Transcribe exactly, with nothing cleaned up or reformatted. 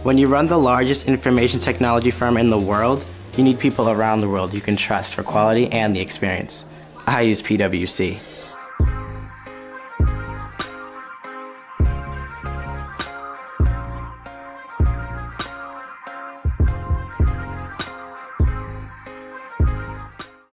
When you run the largest information technology firm in the world, you need people around the world you can trust for quality and the experience. I use P W C.